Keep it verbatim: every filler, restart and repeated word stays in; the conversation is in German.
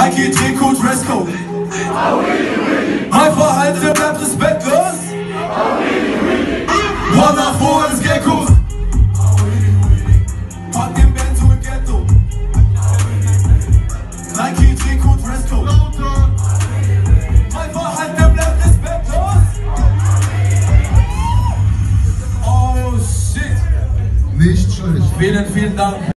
Nike, Trikot, Dresscode. Mein Verhalten bleibt respektlos. One nach vor des Geckos. Pack den Benzo im Ghetto. Nike, Trikot, Dresscode. Mein Verhalten bleibt respektlos. Oh shit. Nicht schlecht. Vielen, vielen Dank.